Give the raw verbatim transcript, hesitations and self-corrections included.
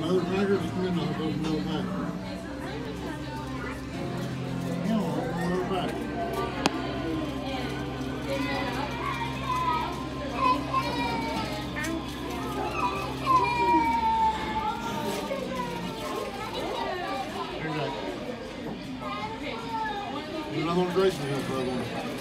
those measures, and then those no back. You know, no back. You're not going to drink me, brother.